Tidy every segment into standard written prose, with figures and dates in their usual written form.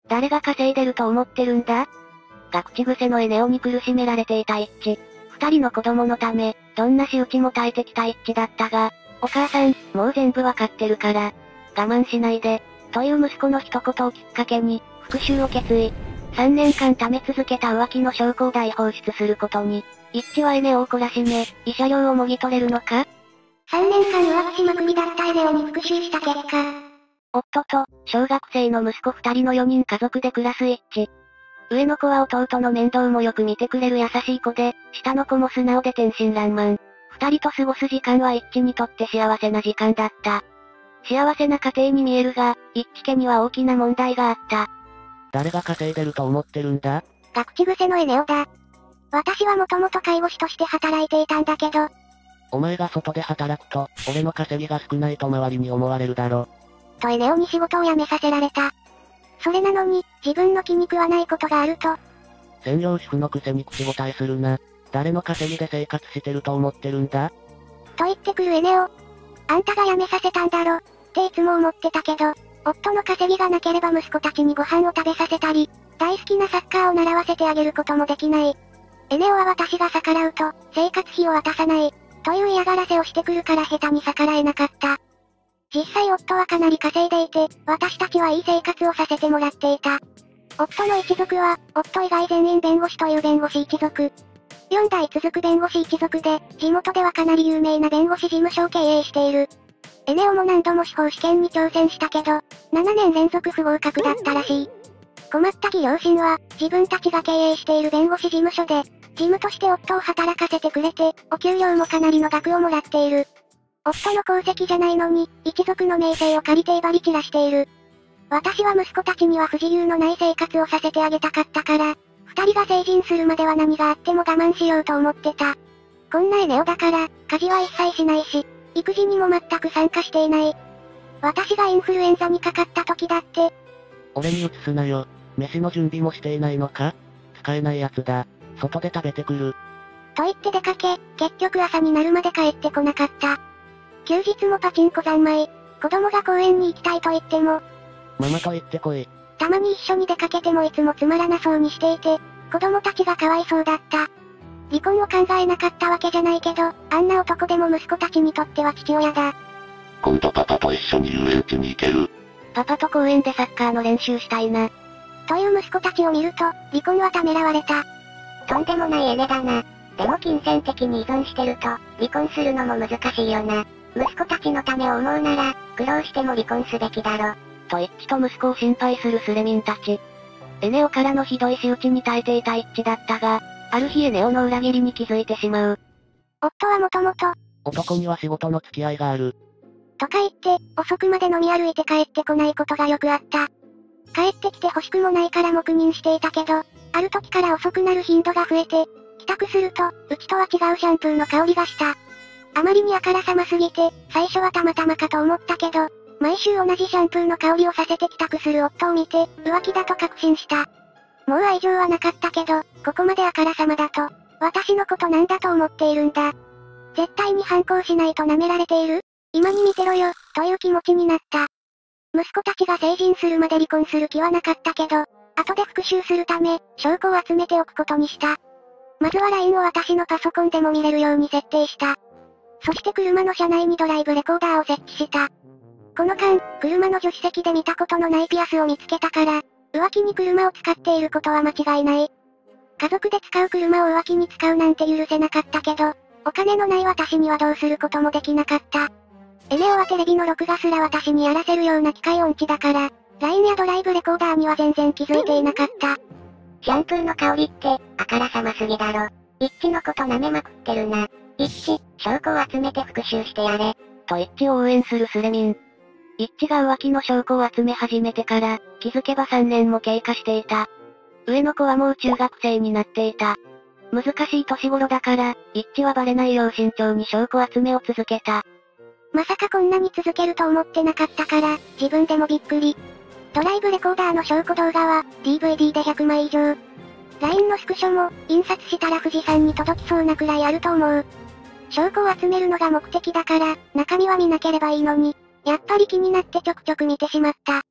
誰が稼いでると思ってるんだ？が口癖のエネオに苦しめられていたイッチ。二人の子供のため、どんな仕打ちも耐えてきたイッチだったが、お母さん、もう全部わかってるから、我慢しないで、という息子の一言をきっかけに、復讐を決意。3年間貯め続けた浮気の証拠を大放出することに、イッチはエネオを懲らしめ、慰謝料をもぎ取れるのか？ 3 年間浮気しまくりだったエネオに復讐した結果、 夫と、小学生の息子2人の4人家族で暮らすイッチ。上の子は弟の面倒もよく見てくれる優しい子で、下の子も素直で天真爛漫。2人と過ごす時間はイッチにとって幸せな時間だった。幸せな家庭に見えるが、イッチ家には大きな問題があった。 誰が稼いでると思ってるんだ？ が口癖のエネオだ。私はもともと介護士として働いていたんだけど、 お前が外で働くと、俺の稼ぎが少ないと周りに思われるだろ。 とエネオに仕事を辞めさせられた。それなのに、自分の気に食わないことがあると。 専業主婦のくせに口答えするな。誰の稼ぎで生活してると思ってるんだ？ と言ってくるエネオ。あんたが辞めさせたんだろ、っていつも思ってたけど、夫の稼ぎがなければ息子たちにご飯を食べさせたり、大好きなサッカーを習わせてあげることもできない。エネオは私が逆らうと、生活費を渡さない、という嫌がらせをしてくるから下手に逆らえなかった。実際夫はかなり稼いでいて、私たちはいい生活をさせてもらっていた。夫の一族は、夫以外全員弁護士という弁護士一族。4代続く弁護士一族で、地元ではかなり有名な弁護士事務所を経営している。エネオも何度も司法試験に挑戦したけど、7年連続不合格だったらしい。困った義両親は、自分たちが経営している弁護士事務所で、事務として夫を働かせてくれて、お給料もかなりの額をもらっている。夫の功績じゃないのに、一族の名声を借りて威張り散らしている。私は息子たちには不自由のない生活をさせてあげたかったから、二人が成人するまでは何があっても我慢しようと思ってた。こんなエネオだから、家事は一切しないし、育児にも全く参加していない。私がインフルエンザにかかった時だって。 俺に移すなよ。飯の準備もしていないのか？使えないやつだ。外で食べてくる。 と言って出かけ、結局朝になるまで帰ってこなかった。休日もパチンコ三昧。子供が公園に行きたいと言っても、 ママと言ってこい。 たまに一緒に出かけてもいつもつまらなそうにしていて、子供たちがかわいそうだった。離婚を考えなかったわけじゃないけど、あんな男でも息子たちにとっては父親だ。 今度パパと一緒に遊園地に行ける？ パパと公園でサッカーの練習したいな。 という息子たちを見ると、離婚はためらわれた。とんでもないエネだな。でも金銭的に依存してると、離婚するのも難しいよな。息子たちのためを思うなら、苦労しても離婚すべきだろ。 とイッチと息子を心配するスレミンたち。エネオからのひどい仕打ちに耐えていたイッチだったが、ある日エネオの裏切りに気づいてしまう。 夫はもともと、 男には仕事の付き合いがある。 とか言って、遅くまで飲み歩いて帰ってこないことがよくあった。帰ってきて欲しくもないから黙認していたけど、ある時から遅くなる頻度が増えて、帰宅すると、うちとは違うシャンプーの香りがした。あまりにあからさますぎて、最初はたまたまかと思ったけど、毎週同じシャンプーの香りをさせて帰宅する夫を見て、浮気だと確信した。もう愛情はなかったけど、ここまであからさまだと、私のことなんだと思っているんだ。絶対に反抗しないと舐められている？今に見てろよ、という気持ちになった。息子たちが成人するまで離婚する気はなかったけど、後で復讐するため、証拠を集めておくことにした。まずは LINE を私のパソコンでも見れるように設定した。そして車の車内にドライブレコーダーを設置した。この間、車の助手席で見たことのないピアスを見つけたから、浮気に車を使っていることは間違いない。家族で使う車を浮気に使うなんて許せなかったけど、お金のない私にはどうすることもできなかった。エネオはテレビの録画すら私にやらせるような機械音痴だから、LINE やドライブレコーダーには全然気づいていなかった。 シャンプーの香りって、あからさますぎだろ。一致のこと舐めまくってるな。一致、証拠を集めて復讐してやれ。 と一致を応援するスレミン。一致が浮気の証拠を集め始めてから、気づけば3年も経過していた。上の子はもう中学生になっていた。難しい年頃だから、一致はバレないよう慎重に証拠集めを続けた。 まさかこんなに続けると思ってなかったから、自分でもびっくり。ドライブレコーダーの証拠動画は、DVD で100枚以上。LINE のスクショも、印刷したら富士山に届きそうなくらいあると思う。証拠を集めるのが目的だから、中身は見なければいいのに、やっぱり気になってちょくちょく見てしまった。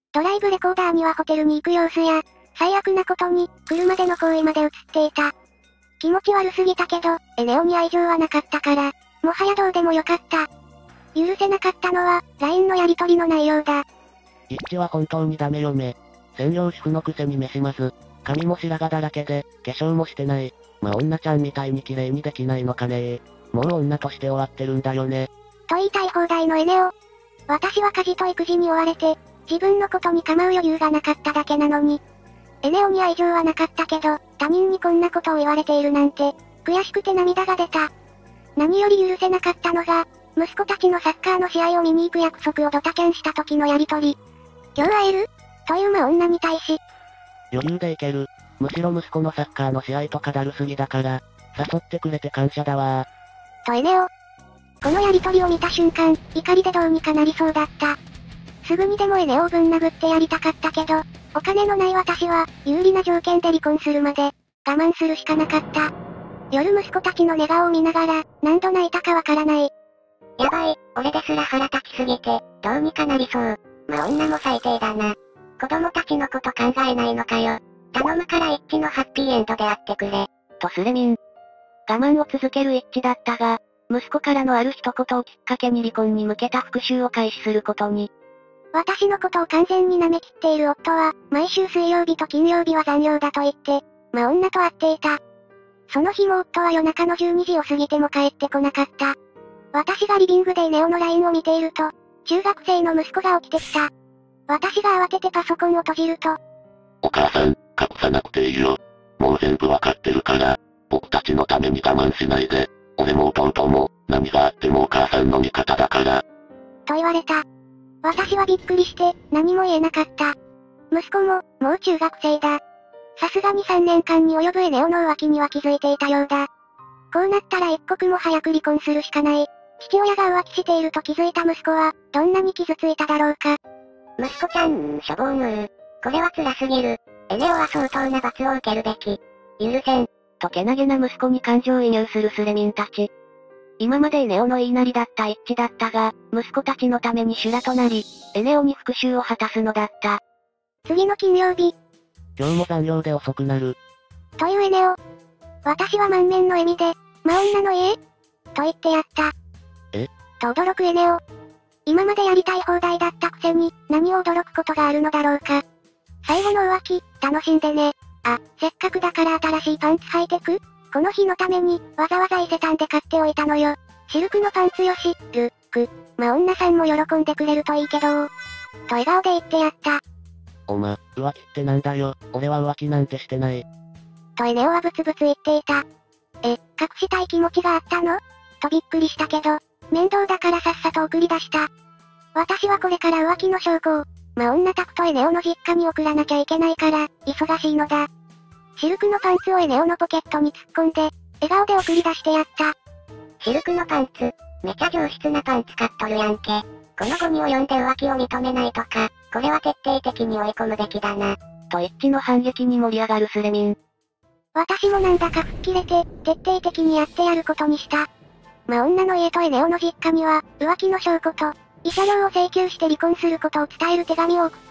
ドライブレコーダーにはホテルに行く様子や、最悪なことに、車での行為まで映っていた。気持ち悪すぎたけど、エネオに愛情はなかったから、もはやどうでもよかった。許せなかったのは、LINE のやりとりの内容だ。 一致は本当にダメ嫁。専業主婦のくせに飯まず。髪も白髪だらけで、化粧もしてない。まあ女ちゃんみたいに綺麗にできないのかね。もう女として終わってるんだよね。 と言いたい放題のエネオ。私は家事と育児に追われて、自分のことに構う余裕がなかっただけなのに。エネオに愛情はなかったけど、他人にこんなことを言われているなんて、悔しくて涙が出た。何より許せなかったのが、息子たちのサッカーの試合を見に行く約束をドタキャンした時のやりとり。今日会えるという女に対し。 余裕でいける。むしろ息子のサッカーの試合とかだるすぎだから、誘ってくれて感謝だわとエネオ。このやりとりを見た瞬間、怒りでどうにかなりそうだった。すぐにでもエネオをぶん殴ってやりたかったけど、お金のない私は、有利な条件で離婚するまで、我慢するしかなかった。夜息子たちの寝顔を見ながら、何度泣いたかわからない。 やばい、俺ですら腹立ちすぎて、どうにかなりそう。まあ女も最低だな。子供たちのこと考えないのかよ。頼むから一致のハッピーエンドであってくれ。 とスレミン。我慢を続ける一致だったが、息子からのある一言をきっかけに離婚に向けた復讐を開始することに。 私のことを完全に舐めきっている夫は、毎週水曜日と金曜日は残業だと言って、まあ女と会っていた。その日も夫は夜中の12時を過ぎても帰ってこなかった。私がリビングでエネオの LINE を見ていると、中学生の息子が起きてきた。私が慌ててパソコンを閉じると。 お母さん、隠さなくていいよ。もう全部わかってるから、僕たちのために我慢しないで。俺も弟も、何があってもお母さんの味方だから。 と言われた。私はびっくりして、何も言えなかった。息子も、もう中学生だ。さすがに3年間に及ぶエネオの浮気には気づいていたようだ。こうなったら一刻も早く離婚するしかない。父親が浮気していると気づいた息子は、どんなに傷ついただろうか。 息子ちゃん、しょぼーぬー。これは辛すぎる。エネオは相当な罰を受けるべき。許せん。 とけなげな息子に感情移入するスレミンたち。今までエネオの言いなりだった一致だったが、息子たちのために修羅となり、エネオに復讐を果たすのだった。 次の金曜日。 今日も残業で遅くなる。 というエネオ。私は満面の笑みで、ま女の家と言ってやった。と驚くエネオ。今までやりたい放題だったくせに、何を驚くことがあるのだろうか。最後の浮気、楽しんでね。あ、せっかくだから新しいパンツ履いてく？この日のために、わざわざ伊勢丹で買っておいたのよ。シルクのパンツよし、ま女さんも喜んでくれるといいけどと笑顔で言ってやった。 浮気ってなんだよ。俺は浮気なんてしてない。 とエネオはブツブツ言っていた。隠したい気持ちがあったの？とびっくりしたけど、面倒だからさっさと送り出した。私はこれから浮気の証拠を、女宅とエネオの実家に送らなきゃいけないから、忙しいのだ。シルクのパンツをエネオのポケットに突っ込んで、笑顔で送り出してやった。 シルクのパンツ、めちゃ上質なパンツ買っとるやんけ。このゴミを読んで浮気を認めないとか、これは徹底的に追い込むべきだな。 と一致の反撃に盛り上がるスレミン。 私もなんだか吹っ切れて、徹底的にやってやることにした。女の家とエネオの実家には、浮気の証拠と、慰謝料を請求して離婚することを伝える手紙を送った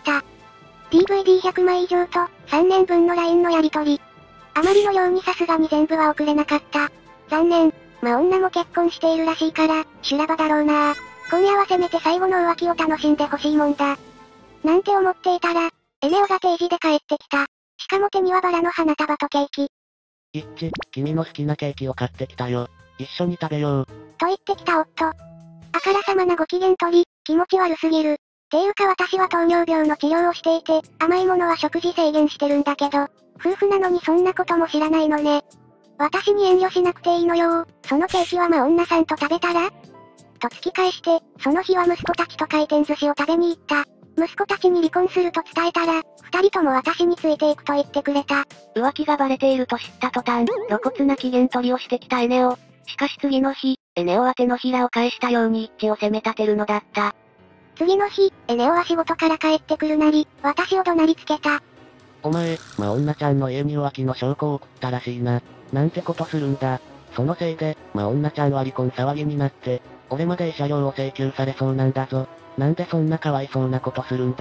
。DVD100 枚以上と、3年分の LINE のやり取り。あまりの量にさすがに全部は送れなかった。残念。女も結婚しているらしいから、修羅場だろうな。今夜はせめて最後の浮気を楽しんでほしいもんだ。なんて思っていたら、エネオが定時で帰ってきた。しかも手にはバラの花束とケーキ。 一致、君の好きなケーキを買ってきたよ。一緒に食べよう。 と言ってきた夫。あからさまなご機嫌取り、気持ち悪すぎる。ていうか私は糖尿病の治療をしていて、甘いものは食事制限してるんだけど、夫婦なのにそんなことも知らないのね。私に遠慮しなくていいのよ。そのケーキは女さんと食べたらと突き返して、その日は息子たちと回転寿司を食べに行った。息子たちに離婚すると伝えたら、二人とも私についていくと言ってくれた。 浮気がバレていると知った途端、露骨な機嫌取りをしてきたエネオ。しかし次の日、エネオは手のひらを返したように一致を責め立てるのだった。 次の日、エネオは仕事から帰ってくるなり、私を怒鳴りつけた。 お前、女ちゃんの家に浮気の証拠を送ったらしいな。なんてことするんだ。そのせいで、女ちゃんは離婚騒ぎになって、俺まで慰謝料を請求されそうなんだぞ。なんでそんなかわいそうなことするんだ。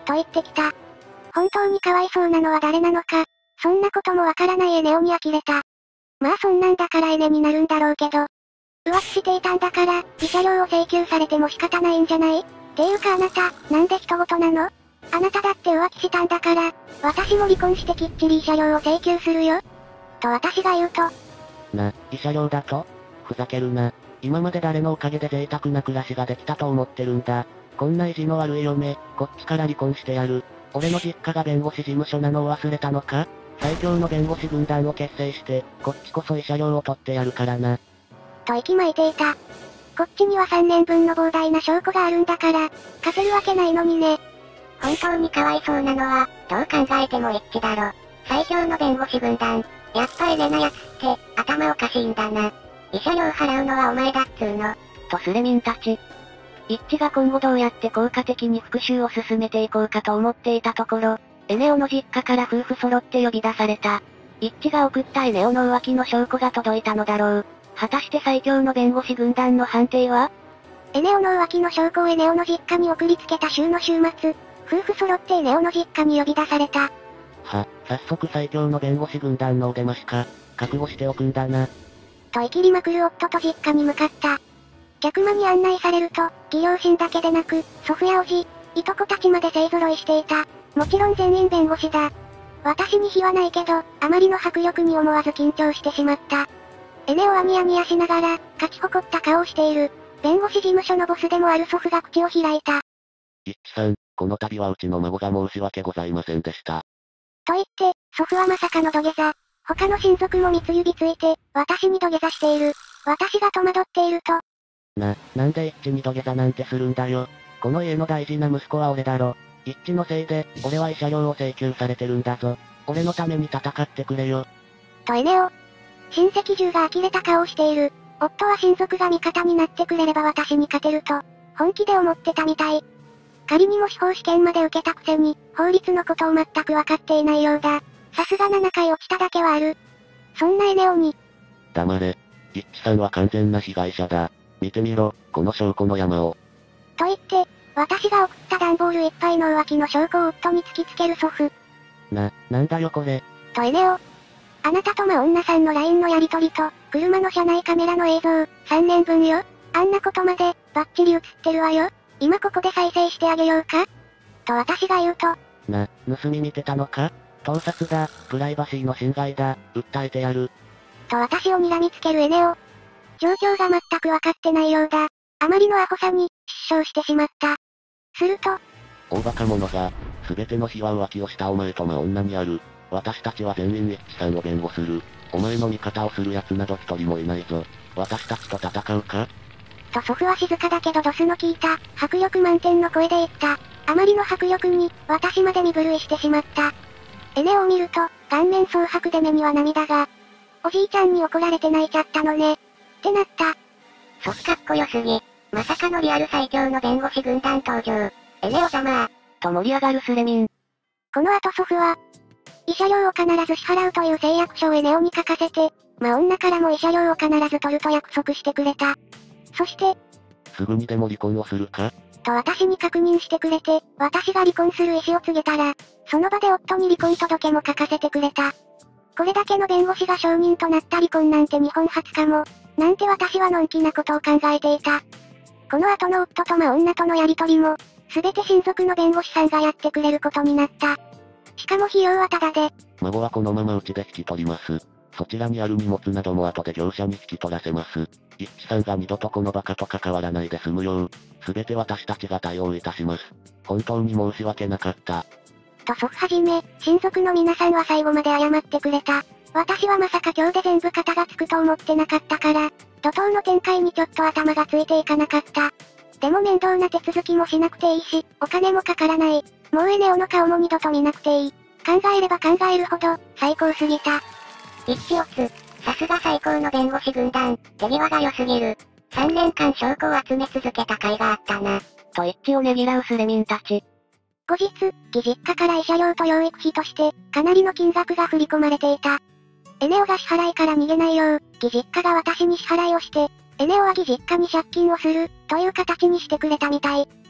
と言ってきた。本当にかわいそうなのは誰なのか、そんなこともわからないエネオに呆れた。まあそんなんだからエネになるんだろうけど。浮気していたんだから、慰謝料を請求されても仕方ないんじゃない？っていうかあなた、なんで人事なの？あなただって浮気したんだから、私も離婚してきっちり慰謝料を請求するよ。と私が言うと。 慰謝料だと？ふざけるな。今まで誰のおかげで贅沢な暮らしができたと思ってるんだ。こんな意地の悪い嫁、こっちから離婚してやる。俺の実家が弁護士事務所なのを忘れたのか？最強の弁護士軍団を結成して、こっちこそ慰謝料を取ってやるからな。 と息巻いていた。こっちには3年分の膨大な証拠があるんだから、勝てるわけないのにね。 本当にかわいそうなのは、どう考えても一致だろ。最強の弁護士軍団。やっぱエレなやつって、頭おかしいんだな。慰謝料払うのはお前だっつーの。 とスレミンたち。一致が今後どうやって効果的に復讐を進めていこうかと思っていたところ、エネオの実家から夫婦揃って呼び出された。一致が送ったエネオの浮気の証拠が届いたのだろう。果たして最強の弁護士軍団の判定は？ エネオの浮気の証拠をエネオの実家に送りつけた週の週末、夫婦揃ってエネオの実家に呼び出された。 早速最強の弁護士軍団のお出ましか。覚悟しておくんだな。 と生きりまくる夫と実家に向かった。客間に案内されると、義両親だけでなく、祖父や叔父、いとこたちまで勢揃いしていた。もちろん全員弁護士だ。私に非はないけど、あまりの迫力に思わず緊張してしまった。エネオはニヤニヤしながら、勝ち誇った顔をしている。弁護士事務所のボスでもある祖父が口を開いた。 一致さん、この度はうちの孫が申し訳ございませんでした。 と言って、祖父はまさかの土下座。他の親族も三つ指ついて、私に土下座している。私が戸惑っていると。 なんで一致に土下座なんてするんだよ。この家の大事な息子は俺だろ。一致のせいで、俺は慰謝料を請求されてるんだぞ。俺のために戦ってくれよ。 とエネオ。親戚中が呆れた顔をしている。夫は親族が味方になってくれれば私に勝てると、本気で思ってたみたい。仮にも司法試験まで受けたくせに、法律のことを全くわかっていないようだ。さすが7回落ちただけはある。そんなエネオに。 黙れ。一致さんは完全な被害者だ。見てみろ、この証拠の山を。 と言って、私が送った段ボールいっぱいの浮気の証拠を夫に突きつける祖父。 なんだよこれ。 とエネオ。あなたと真女さんの LINE のやりとりと、車の車内カメラの映像、3年分よ。あんなことまで、バッチリ映ってるわよ。今ここで再生してあげようか？と私が言うと。 盗み見てたのか？盗撮だ、プライバシーの侵害だ、訴えてやる。 と私を睨みつけるエネオ。状況が全くわかってないようだ。あまりのアホさに、失笑してしまった。すると。 大バカ者が、すべての非は浮気をしたお前と真女にある。私たちは全員一致さんを弁護する。お前の味方をする奴など一人もいないぞ。私たちと戦うか？ と祖父は静かだけどドスの効いた、迫力満点の声で言った。あまりの迫力に、私まで身震いしてしまった。エネオを見ると、顔面蒼白で目には涙が。おじいちゃんに怒られて泣いちゃったのね。ってなった。 祖父かっこよすぎ。まさかのリアル最強の弁護士軍団登場。エネオ様と盛り上がるスレミン。 この後祖父は、慰謝料を必ず支払うという誓約書をエネオに書かせて、真女からも慰謝料を必ず取ると約束してくれた。そして、 すぐにでも離婚をするか？ と私に確認してくれて、私が離婚する意思を告げたら、その場で夫に離婚届も書かせてくれた。これだけの弁護士が証人となった離婚なんて日本初かも。なんて私はのんきなことを考えていた。この後の夫と真女とのやりとりも、すべて親族の弁護士さんがやってくれることになった。しかも費用はタダで。 孫はこのままうちで引き取ります。そちらにある荷物なども後で業者に引き取らせます。一致さんが二度とこのバカと関わらないで済むよう、すべて私たちが対応いたします。本当に申し訳なかった。 と祖父はじめ、親族の皆さんは最後まで謝ってくれた。私はまさか今日で全部肩がつくと思ってなかったから、怒涛の展開にちょっと頭がついていかなかった。でも面倒な手続きもしなくていいし、お金もかからない。もうエネオの顔も二度と見なくていい。考えれば考えるほど、最高すぎた。 一致オツ。さすが最高の弁護士軍団、手際が良すぎる。3年間証拠を集め続けた甲斐があったな。 と一致をねぎらうスレミンたち。 後日、義実家から慰謝料と養育費として、かなりの金額が振り込まれていた。エネオが支払いから逃げないよう、義実家が私に支払いをして、エネオは義実家に借金をする、という形にしてくれたみたい。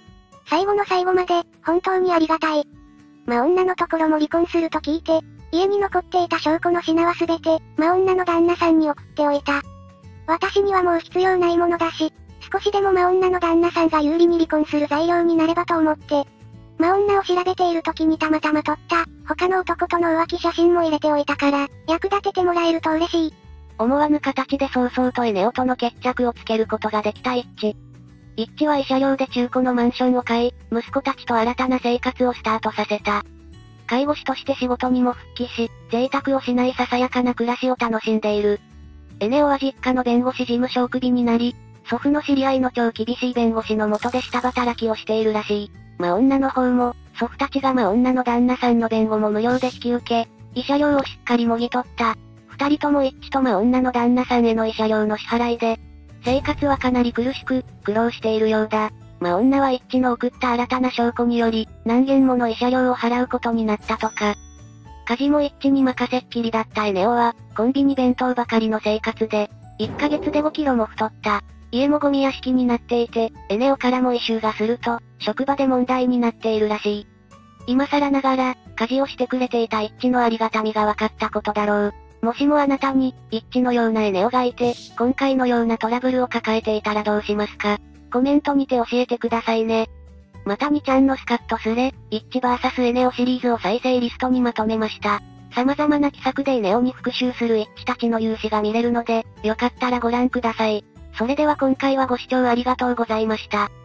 最後の最後まで、本当にありがたい。女のところも離婚すると聞いて、家に残っていた証拠の品はすべて、女の旦那さんに送っておいた。私にはもう必要ないものだし、少しでも女の旦那さんが有利に離婚する材料になればと思って、女を調べている時にたまたま撮った、他の男との浮気写真も入れておいたから、役立ててもらえると嬉しい。 思わぬ形で早々とエネオとの決着をつけることができたイッチ。イッチは慰謝料で中古のマンションを買い、息子たちと新たな生活をスタートさせた。介護士として仕事にも復帰し、贅沢をしないささやかな暮らしを楽しんでいる。エネオは実家の弁護士事務所をクビになり、祖父の知り合いの超厳しい弁護士の下で下働きをしているらしい。女の方も、祖父たちが女の旦那さんの弁護も無料で引き受け、慰謝料をしっかりもぎ取った。二人とも一致と女の旦那さんへの慰謝料の支払いで、生活はかなり苦しく、苦労しているようだ。女は一致の送った新たな証拠により、何件もの慰謝料を払うことになったとか。家事も一致に任せっきりだったエネオは、コンビニ弁当ばかりの生活で、1ヶ月で5キロも太った。家もゴミ屋敷になっていて、エネオからも異臭がすると、職場で問題になっているらしい。今更ながら、家事をしてくれていた一致のありがたみが分かったことだろう。もしもあなたに、一致のようなエネオがいて、今回のようなトラブルを抱えていたらどうしますか？コメントにて教えてくださいね。また2ちゃんのスカッとスレ、イッチ VS エネオシリーズを再生リストにまとめました。様々な奇策でエネオに復讐するイッチたちの勇姿が見れるので、よかったらご覧ください。それでは今回はご視聴ありがとうございました。